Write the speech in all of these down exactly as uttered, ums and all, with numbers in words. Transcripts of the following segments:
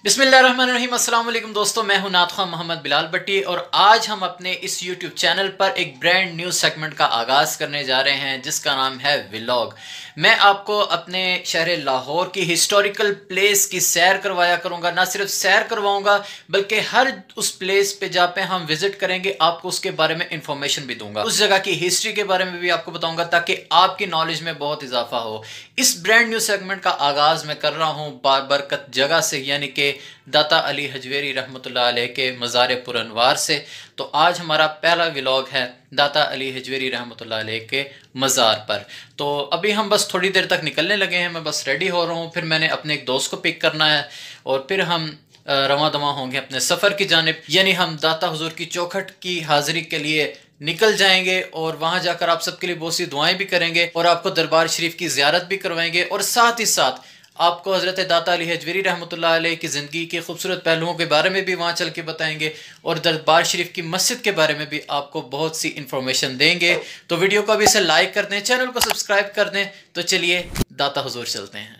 बिस्मिल्लाहिर्रहमानिर्रहीम। अस्सलाम वालेकुम दोस्तों, मैं हूं नात ख्वां मोहम्मद बिलाल भट्टी और आज हम अपने इस यूट्यूब चैनल पर एक ब्रांड न्यू सेगमेंट का आगाज़ करने जा रहे हैं जिसका नाम है व्लॉग। मैं आपको अपने शहर लाहौर की हिस्टोरिकल प्लेस की सैर करवाया करूंगा। ना सिर्फ सैर करवाऊंगा बल्कि हर उस प्लेस पे जहाँ पे हम विजिट करेंगे आपको उसके बारे में इंफॉर्मेशन भी दूंगा, उस जगह की हिस्ट्री के बारे में भी आपको बताऊंगा ताकि आपकी नॉलेज में बहुत इजाफा हो। इस ब्रांड न्यू सेगमेंट का आगाज़ मैं कर रहा हूँ बाबरकत जगह से, यानी कि दाता अली हजवेरी रहमतुल्लाह अलैह के मज़ार पुरअनवार से। तो आज हमारा पहला व्लॉग है दाता अली हजवेरी रहमतुल्लाह अलैह के मज़ार पर। तो अभी हम बस थोड़ी देर तक निकलने लगे हैं, मैं बस रेडी हो रहा हूँ, फिर मैंने अपने एक दोस्त को पिक करना है और फिर हम रवां दवां होंगे अपने सफ़र की जानिब, यानी हम दाता हुजूर की चौखट की हाज़िरी के लिए निकल जाएंगे और वहाँ जाकर आप सबके लिए बहुत सी दुआएं भी करेंगे और आपको दरबार शरीफ की ज़ियारत भी करवाएंगे और साथ ही साथ आपको हज़रत दाता अली हजवेरी रहमतुल्लाह अलैह की ज़िंदगी के खूबसूरत पहलुओं के बारे में भी वहाँ चल के बताएंगे और दरबार शरीफ की मस्जिद के बारे में भी आपको बहुत सी इन्फॉर्मेशन देंगे। तो वीडियो को अभी से लाइक कर दें, चैनल को सब्सक्राइब कर दें। तो चलिए दाता हुजूर चलते हैं।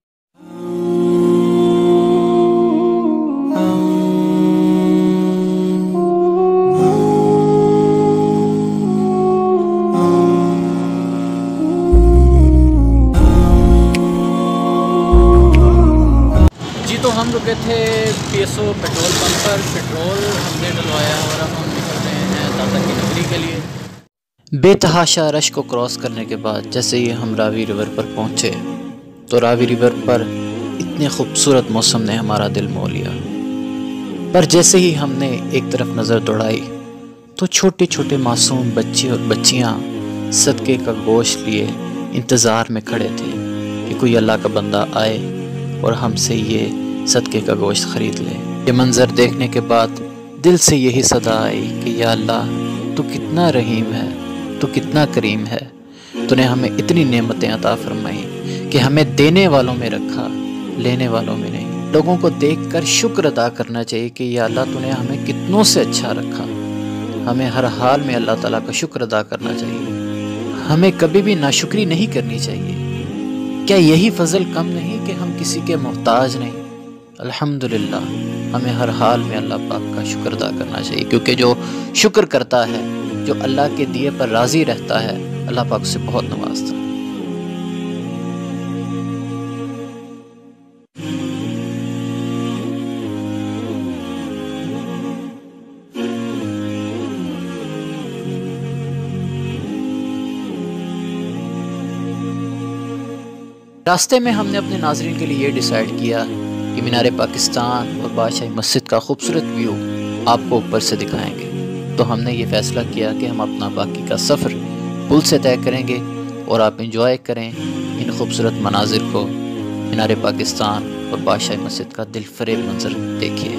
तो हम रुके थे P S O petrol pump पर, पेट्रोल हमने डलवाया और अब हम निकल रहे हैं दाता की नगरी के लिए। बेतहाशा रश को क्रॉस करने के बाद जैसे ही हम रावी रिवर पर पहुंचे तो रावी रिवर पर इतने खूबसूरत मौसम ने हमारा दिल मोह लिया। पर जैसे ही हमने एक तरफ नज़र दौड़ाई तो छोटे छोटे मासूम बच्चे और बच्चियां सदके का गोश्त लिए इंतज़ार में खड़े थे कि कोई अल्लाह का बंदा आए और हमसे ये सदके का गोश्त ख़रीद ले। ये मंज़र देखने के बाद दिल से यही सदा आई कि या अल्लाह, तू कितना रहीम है, तू कितना करीम है। तूने हमें इतनी नेमतें अता फरमाई कि हमें देने वालों में रखा, लेने वालों में नहीं। लोगों को देखकर शुक्र अदा करना चाहिए कि या अल्लाह, तूने हमें कितनों से अच्छा रखा। हमें हर हाल में अल्लाह ताला का शुक्र अदा करना चाहिए, हमें कभी भी नाशुक्री नहीं करनी चाहिए। क्या यही फजल कम नहीं कि हम किसी के मोहताज नहीं? अल्हम्दुलिल्लाह, हमें हर हाल में अल्लाह पाक का शुक्र अदा करना चाहिए, क्योंकि जो शुक्र करता है, जो अल्लाह के दिए पर राज़ी रहता है, अल्लाह पाक उसे बहुत नवाजता है। रास्ते में हमने अपने नाज़रीन के लिए ये डिसाइड किया कि मीनार पाकिस्तान और बादशाही मस्जिद का खूबसूरत व्यू आपको ऊपर से दिखाएंगे। तो हमने ये फ़ैसला किया कि हम अपना बाकी का सफ़र पुल से तय करेंगे और आप इंजॉय करें इन खूबसूरत मनाजिर को। मीनार पाकिस्तान और बादशाही मस्जिद का दिल फरेब मंजर देखिए।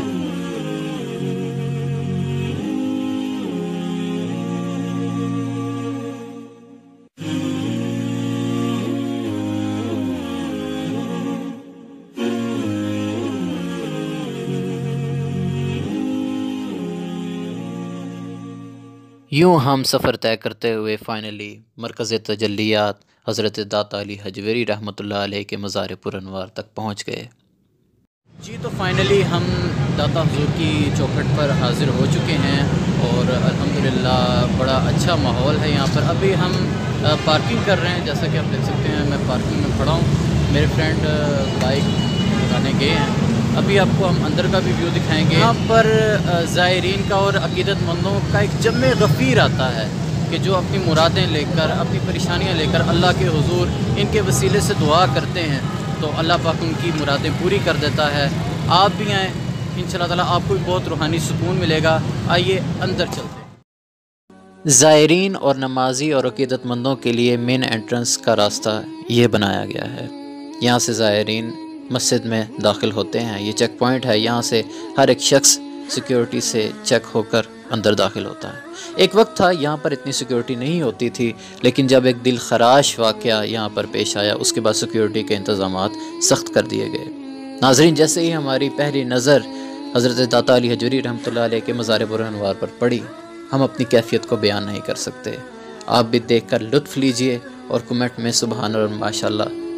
यूँ हम सफ़र तय करते हुए फ़ाइनली मरकज़ तजल्लियात हज़रत दाता अली हजवेरी रहमतुल्लाह अलैह के मज़ार पुरअनवार तक पहुँच गए। जी तो फ़ाइनली हम दाता हुजूर की चौखट पर हाज़िर हो चुके हैं और अल्हम्दुलिल्लाह बड़ा अच्छा माहौल है यहाँ पर। अभी हम पार्किंग कर रहे हैं, जैसा कि आप देख सकते हैं मैं पार्किंग में खड़ा हूँ। मेरे फ्रेंड बाइक लगाने गए हैं। अभी आपको हम अंदर का भी व्यू दिखाएंगे। यहाँ पर ज़ायरीन का और अक़ीदतमंदों का एक जम्मे गफ़ीर आता है कि जो अपनी मुरादें लेकर, अपनी परेशानियाँ लेकर अल्लाह के हुजूर इनके वसीले से दुआ करते हैं तो अल्लाह पाक उनकी मुरादें पूरी कर देता है। आप भी आएँ, इंशाअल्लाह ताला आपको भी बहुत रूहानी सुकून मिलेगा। आइए अंदर चलते हैं। ज़ायरीन और नमाजी और अक़ीदतमंदों के लिए मेन एंट्रेंस का रास्ता ये बनाया गया है। यहाँ से ज़ायरीन मस्जिद में दाखिल होते हैं। ये चेक पॉइंट है, यहाँ से हर एक शख्स सिक्योरिटी से चेक होकर अंदर दाखिल होता है। एक वक्त था यहाँ पर इतनी सिक्योरिटी नहीं होती थी, लेकिन जब एक दिल खराश वाक़या यहाँ पर पेश आया उसके बाद सिक्योरिटी के इंतज़ामात सख्त कर दिए गए। नाज़रीन, जैसे ही हमारी पहली नज़र हज़रत दाता अली हजवेरी रहमतुल्लाह अलैह के मज़ार पुरअनवार पर पड़ी, हम अपनी कैफियत को बयान नहीं कर सकते। आप भी देख कर लुत्फ़ लीजिए और कमेंट में सुबहान और माशाल्लाह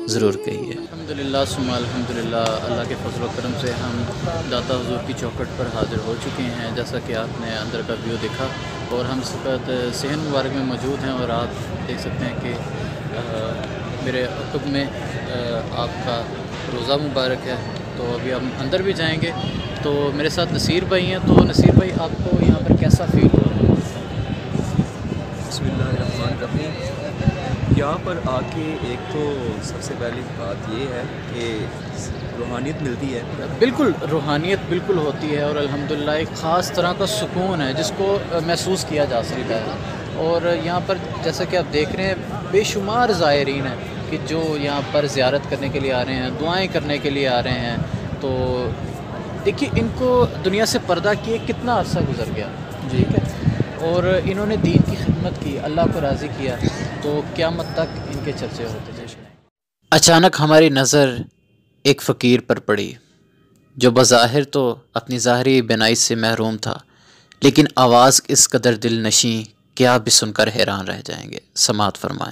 ضرور کہیے۔ الحمدللہ ثم الحمدللہ، اللہ کے فضل و کرم سے ہم داتا حضور کی چوکھٹ پر حاضر ہو چکے ہیں، جیسا کہ آپ نے اندر کا ویو دیکھا، اور ہم اس وقت صحن مبارک میں موجود ہیں، اور آپ دیکھ سکتے ہیں کہ میرے عقب میں آپ کا روزہ مبارک ہے۔ تو ابھی ہم اندر بھی جائیں گے، تو میرے ساتھ نصیر بھائی ہیں۔ تو نصیر بھائی، آپ کو یہاں پر کیسا فیل ہوا؟ بسم اللہ الرحمن الرحیم۔ یہاں پر آ کے ایک تو سب سے پہلی بات یہ ہے کہ روحانیت ملتی ہے۔ بالکل روحانیت بالکل ہوتی ہے، اور الحمدللہ ایک خاص طرح کا سکون ہے جس کو محسوس کیا جا سکتا ہے۔ اور یہاں پر جیسا کہ آپ دیکھ رہے ہیں، بے شمار زائرین ہیں کہ جو یہاں پر زیارت کرنے کے لیے آ رہے ہیں، دعائیں کرنے کے لیے آ رہے ہیں۔ تو دیکھیے، ان کو دنیا سے پردہ کیے کتنا عرصہ گزر گیا، ٹھیک ہے، اور انہوں نے دین کی خدمت کی، اللہ کو راضی کیا، تو قیامت تک ان کے چرچے ہوتے تھے۔ اچانک ہماری نظر ایک فقیر پر پڑی جو بظاہر تو اپنی ظاہری بینائی سے محروم تھا، لیکن آواز اس قدر دل نشیں کہ آپ بھی سن کر حیران رہ جائیں گے۔ سماعت فرمائیں۔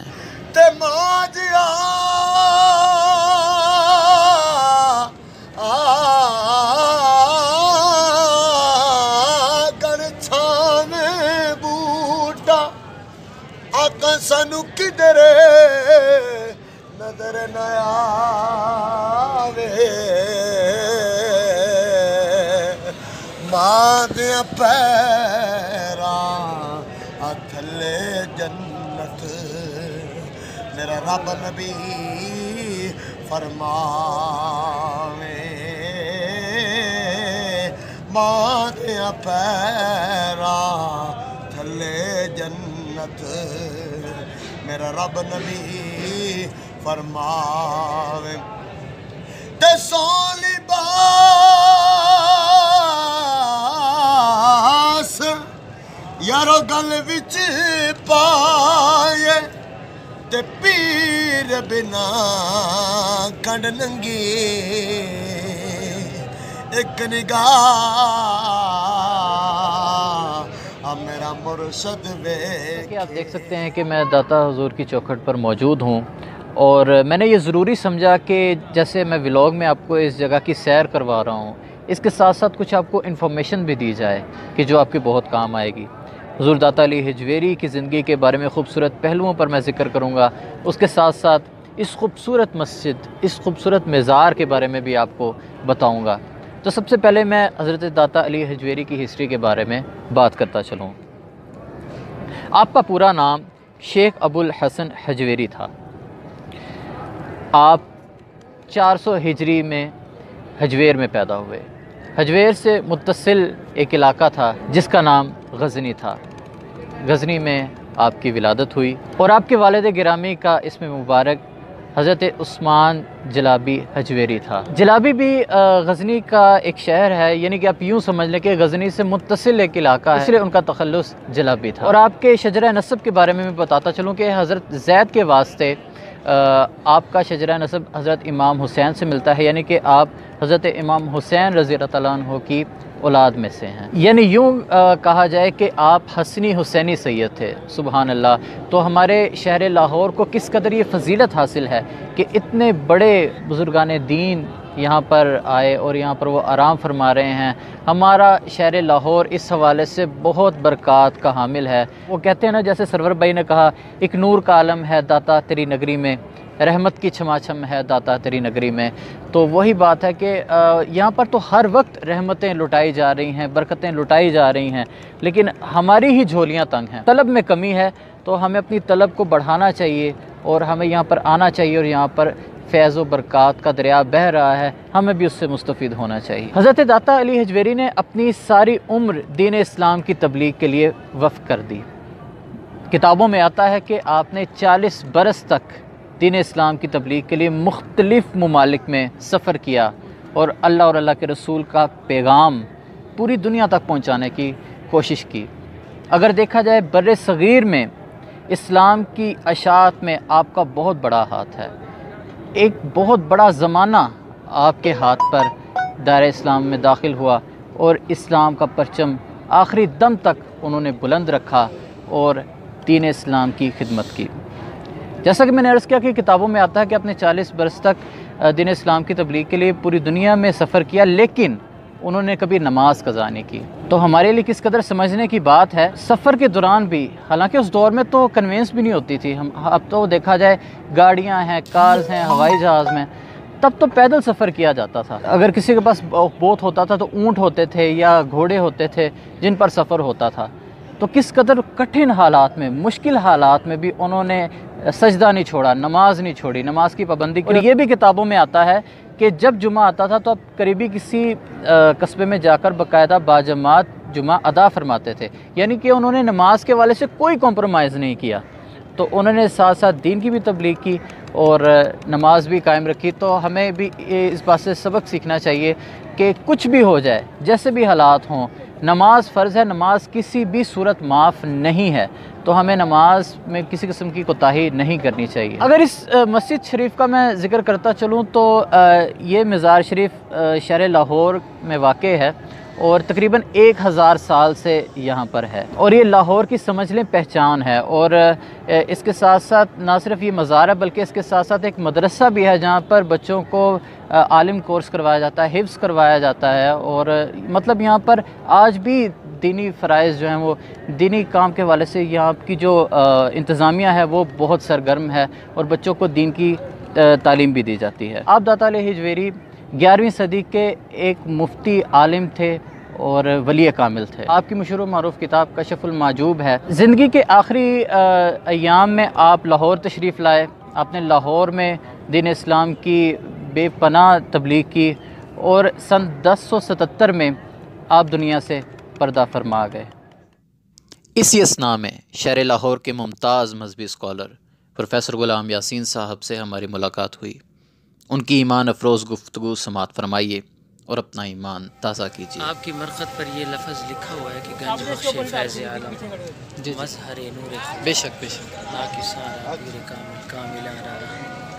سانو کدھر نظر نہ آوے، ماں دیاں پیراں تھلے جنت، میرا رب نبی فرماوے، ماں دیاں پیراں تھلے جنت، میرا رب نبی فرماوے، تے سون لباس یارو گل وچ پائے، تے پیر بنا کنڈ ننگی ایک نگاہ میرا مرشد وے۔ کہ آپ دیکھ سکتے ہیں کہ میں داتا حضور کی چوکھٹ پر موجود ہوں، اور میں نے یہ ضروری سمجھا کہ جیسے میں ولاگ میں آپ کو اس جگہ کی سیر کروا رہا ہوں، اس کے ساتھ ساتھ کچھ آپ کو انفارمیشن بھی دی جائے کہ جو آپ کے بہت کام آئے گی۔ حضور داتا علی حجویری کی زندگی کے بارے میں خوبصورت پہلوؤں پر میں ذکر کروں گا، اس کے ساتھ ساتھ اس خوبصورت مسجد، اس خوبصورت مزار کے بارے میں بھی آپ کو بتاؤں گا۔ تو سب سے پہلے میں حضرت داتا علی حجویری کی ہسٹری کے بارے میں بات کرتا چلوں۔ آپ کا پورا نام شیخ ابو الحسن حجویری تھا۔ آپ چار سو ہجری میں حجویر میں پیدا ہوئے۔ حجویر سے متصل ایک علاقہ تھا جس کا نام غزنی تھا۔ غزنی میں آپ کی ولادت ہوئی، اور آپ کے والد گرامی کا اسم مبارک حضرت عثمان جلابی حجویری تھا۔ جلابی بھی غزنی کا ایک شہر ہے، یعنی کہ آپ یوں سمجھ لیں کہ غزنی سے متصل ایک علاقہ ہے، اس لیے ان کا تخلص جلابی تھا۔ اور آپ کے شجرہ نسب کے بارے میں میں بتاتا چلوں کہ حضرت زید کے واسطے آپ کا شجرہ نسب حضرت امام حسین سے ملتا ہے، یعنی کہ آپ حضرت امام حسین رضی اللہ تعالیٰ عنہ کی اولاد میں سے ہیں، یعنی یوں کہا جائے کہ آپ حسنی حسینی سید تھے۔ سبحان اللہ۔ تو ہمارے شہر لاہور کو کس قدر یہ فضیلت حاصل ہے کہ اتنے بڑے بزرگان دین یہاں پر آئے اور یہاں پر وہ آرام فرما رہے ہیں۔ ہمارا شہر لاہور اس حوالے سے بہت برکات کا حامل ہے۔ وہ کہتے ہیں نا، جیسے سرور بھائی نے کہا، ایک نور کا عالم ہے داتا تیری نگری میں، رحمت کی چھما چھم ہے داتا تیری نگری میں۔ تو وہی بات ہے کہ یہاں پر تو ہر وقت رحمتیں لٹائی جا رہی ہیں، برکتیں لٹائی جا رہی ہیں، لیکن ہماری ہی جھولیاں تنگ ہیں، طلب میں کمی ہے۔ تو ہمیں اپنی طلب کو بڑھانا چاہیے، اور ہمیں یہاں پر آنا چاہیے، اور یہاں پر فیض و برکات کا دریا بہہ رہا ہے، ہمیں بھی اس سے مستفید ہونا چاہیے۔ حضرت داتا علی حجویری نے اپنی ساری عمر دین اسلام کی تبلیغ کے لیے وقف کر دی۔ کتابوں میں آتا ہے کہ آپ نے چالیس برس تک دین اسلام کی تبلیغ کے لیے مختلف ممالک میں سفر کیا، اور اللہ اور اللہ کے رسول کا پیغام پوری دنیا تک پہنچانے کی کوشش کی۔ اگر دیکھا جائے بر صغیر میں اسلام کی اشاعت میں آپ کا بہت بڑا ہاتھ ہے۔ ایک بہت بڑا زمانہ آپ کے ہاتھ پر دائرہ اسلام میں داخل ہوا، اور اسلام کا پرچم آخری دم تک انہوں نے بلند رکھا اور دین اسلام کی خدمت کی۔ جیسا کہ میں نے عرض کیا کہ کتابوں میں آتا ہے کہ اپنے چالیس برس تک دین اسلام کی تبلیغ کے لیے پوری دنیا میں سفر کیا، لیکن انہوں نے کبھی نماز قضا نہیں کی۔ تو ہمارے لیے کس قدر سمجھنے کی بات ہے، سفر کے دوران بھی، حالانکہ اس دور میں تو کنوینس بھی نہیں ہوتی تھی، ہم اب تو دیکھا جائے گاڑیاں ہیں، کارز ہیں، ہوائی جہاز میں، تب تو پیدل سفر کیا جاتا تھا۔ اگر کسی کے پاس بوت ہوتا تھا تو اونٹ ہوتے تھے یا گھوڑے ہوتے تھے جن پر سفر ہوتا تھا۔ تو کس قدر کٹھن حالات میں، مشکل حالات میں بھی انہوں نے سجدہ نہیں چھوڑا، نماز نہیں چھوڑی، نماز کی پابندی کی۔ اور یہ بھی کتابوں میں آتا ہے کہ جب جمعہ آتا تھا تو اب قریبی کسی قصبے میں جا کر باقاعدہ باجماعت جمعہ ادا فرماتے تھے، یعنی کہ انہوں نے نماز کے والے سے کوئی کمپرومائز نہیں کیا۔ تو انہوں نے ساتھ ساتھ دین کی بھی تبلیغ کی اور نماز بھی قائم رکھی۔ تو ہمیں بھی اس بات سے سبق سیکھنا چاہیے کہ کچھ بھی ہو جائے، جیسے بھی حالات ہوں، نماز فرض ہے، نماز کسی بھی صورت معاف نہیں ہے، تو ہمیں نماز میں کسی قسم کی کوتاہی نہیں کرنی چاہیے۔ اگر اس مسجد شریف کا میں ذکر کرتا چلوں تو یہ مزار شریف شہر لاہور میں واقع ہے اور تقریباً ایک ہزار سال سے یہاں پر ہے، اور یہ لاہور کی سمجھ لیں پہچان ہے۔ اور اس کے ساتھ ساتھ نہ صرف یہ مزار ہے بلکہ اس کے ساتھ ساتھ ایک مدرسہ بھی ہے جہاں پر بچوں کو عالم کورس کروایا جاتا ہے، حفظ کروایا جاتا ہے، اور مطلب یہاں پر آج بھی دینی فرائض جو ہیں وہ دینی کام کے حوالے سے یہاں کی جو انتظامیہ ہے وہ بہت سرگرم ہے اور بچوں کو دین کی تعلیم بھی دی جاتی ہے۔ آپ داتا علی حجویری گیارہویں صدی کے ایک مفتی عالم تھے اور ولی کامل تھے۔ آپ کی مشہور و معروف کتاب کشف المحجوب ہے۔ زندگی کے آخری ایام میں آپ لاہور تشریف لائے، آپ نے لاہور میں دین اسلام کی بے پناہ تبلیغ کی اور سن دس سو ستتر میں آپ دنیا سے پردہ فرما گئے۔ اسی اثناء میں شہر لاہور کے ممتاز مذہبی اسکالر پروفیسر غلام یاسین صاحب سے ہماری ملاقات ہوئی۔ ان کی ایمان افروز گفتگو سماعت فرمائیے اور اپنا ایمان تازہ کیجیے۔ آپ کی مرخت پر یہ لفظ لکھا ہوا ہے کہ گنج بخش فیض عالم مظہر نور بے شک بے شک ناقصارا پیر کامل کامل آرارا،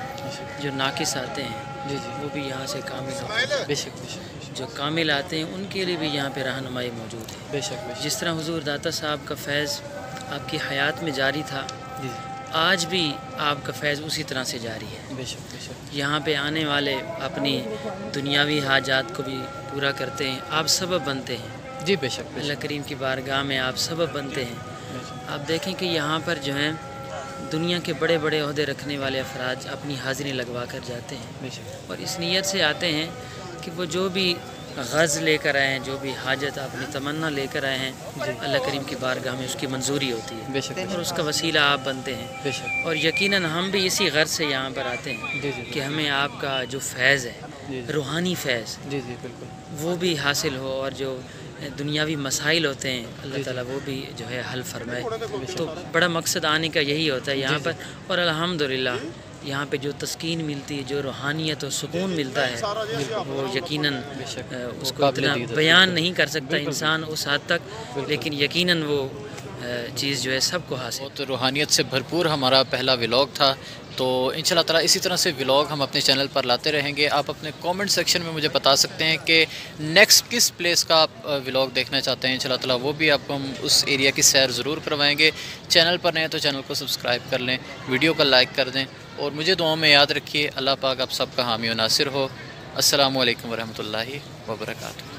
جو ناقص آتے ہیں جی جی وہ بھی یہاں سے کامل ہوتے ہیں، بے شک بے شک جو کامل آتے ہیں ان کے لیے بھی یہاں پہ رہنمائی موجود ہے۔ بے شک بے شک جس طرح حضور داتا صاحب کا فیض آپ کی حیات میں جاری تھا، جی آج بھی آپ کا فیض اسی طرح سے جاری ہے۔ بے شک بے شک یہاں پہ آنے والے اپنی دنیاوی حاجات کو بھی پورا کرتے ہیں، آپ سبب بنتے ہیں۔ جی بے شک بے اللہ کریم کی بارگاہ میں آپ سبب بنتے ہیں۔ شک آپ دیکھیں کہ یہاں پر جو ہیں دنیا کے بڑے بڑے عہدے رکھنے والے افراد اپنی حاضری لگوا کر جاتے ہیں بے شک اور اس نیت سے آتے ہیں کہ وہ جو بھی غرض لے کر آئے ہیں، جو بھی حاجت اپنی تمنا لے کر آئے ہیں، اللہ کریم کی بارگاہ میں اس کی منظوری ہوتی ہے بے شک اور اس کا وسیلہ آپ بنتے ہیں۔ بے شک اور یقیناً ہم بھی اسی غرض سے یہاں پر آتے ہیں جی جی کہ ہمیں آپ کا جو فیض ہے، جی روحانی فیض، جی جی بالکل وہ بھی حاصل ہو اور جو دنیاوی مسائل ہوتے ہیں اللہ تعالیٰ وہ بھی جو ہے حل فرمائے۔ تو بڑا مقصد آنے کا یہی ہوتا ہے یہاں پر، اور الحمدللہ یہاں پہ جو تسکین ملتی ہے، جو روحانیت اور سکون ملتا ہے، وہ یقیناً اس کو اتنا بیان نہیں کر سکتا انسان اس حد تک، لیکن یقیناً وہ چیز جو ہے سب کو حاصل۔ بہت روحانیت سے بھرپور ہمارا پہلا ولاگ تھا، تو انشاءاللہ تعالیٰ اسی طرح سے ولاگ ہم اپنے چینل پر لاتے رہیں گے۔ آپ اپنے کومنٹ سیکشن میں مجھے بتا سکتے ہیں کہ نیکسٹ کس پلیس کا آپ ولاگ دیکھنا چاہتے ہیں، انشاءاللہ تعالیٰ وہ بھی آپ کو ہم اس ایریا کی سیر ضرور کروائیں گے۔ چینل پر نہیں تو چینل کو سبسکرائب کر لیں، ویڈیو کو لائک کر دیں اور مجھے دعاؤں میں یاد رکھیے۔ اللہ پاک آپ سب کا حامی و ناصر ہو۔ السلام علیکم ورحمۃ اللہ وبرکاتہ۔